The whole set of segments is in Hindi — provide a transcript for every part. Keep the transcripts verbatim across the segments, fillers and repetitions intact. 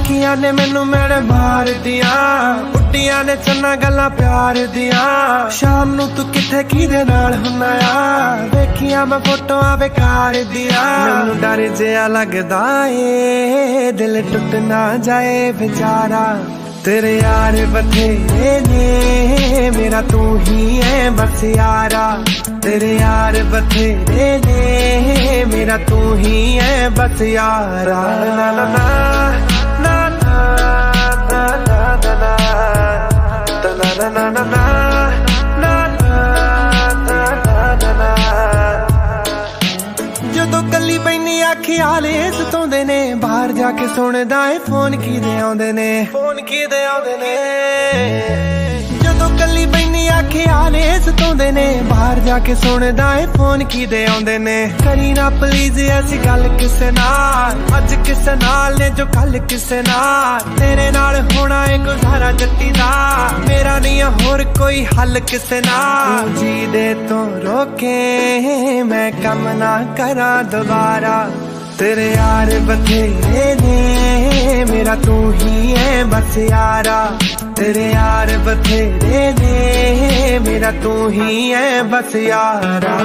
अखियां ने मैनू मेरे मार दिया, बुड्डियां ने चन्ना गल्लां प्यार दिया। शाम नू तू किथे किदे नाल हुन्ना आ, देखिया मैं फोटोआं बेकार दिया। मैनू डर जिहा लगदा ए दिल टुट ना जाए बेचारा, तेरे यार बथेरे ने मेरा तू ही है बस यारा। तेरे यार बथेरे ने मेरा तू ही है बस यारा। ना ना ना ना ना ना ना ना ना ना ना जदों कली बैनी ख्याल सताउंदे ने, बाहर जाके सुनदा है फोन किदे आउंदे ने, फोन किदे आउंदे ने। जदों कली बैनी ख्याल सताउंदे ने, बाहर जाके सुनदा है फोन किदे आउंदे ने। करी ना प्लीज ऐसी गल किसे नाल, अज किसे नाल ने जो कल किसे नाल। तेरे नाल होना है गुजारा जट्टी दा, मेरा नहीं होर कोई हल किसे नाल। जी दे तो रोके मैं कम ना करा दोबारा, तेरे यार बथेरे ने मेरा तू ही है बस यारा। तेरे यार बथेरे ने मेरा तू ही है बस यारा।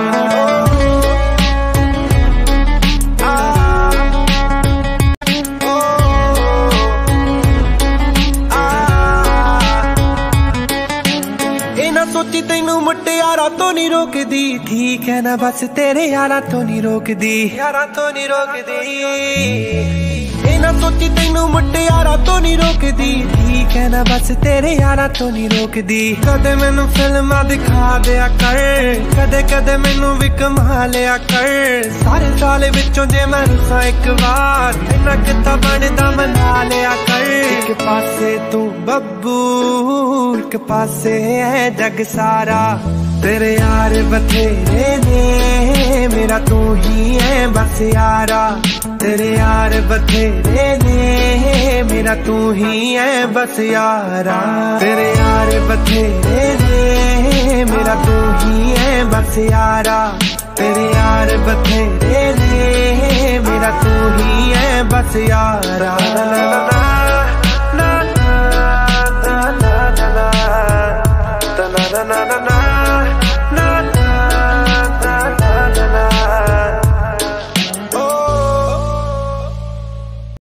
सोची तेनू मुटियारा तो नहीं रोकदी, ठीक है ना बस तेरे यारा तो नहीं रोकदी, यारा तो नहीं रोकदी। ना सोची तेनू मुटियारा तो नहीं रोकदी, ठीक है ना बस तेरे यारा तो नहीं रोकदी। कदे मैनू फिल्मां दिखा दिया कर, कदे कदे मैनू भी कमा लिया कर। सारे साल विचों जे मैं रुसां एक बार, इन्ना किता बनदा मना लिया कर। एक पासे तू बब्बू एक पासे है जग सारा, तेरे यार बथेरे ने मेरा तू ही है बस यारा। तेरे यार बथेरे ने मेरा तू ही है बस यारा। तेरे यार बथेरे ने मेरा तू ही है बस यारा। तेरे यार बथेरे ने मेरा तू ही है बस यारा।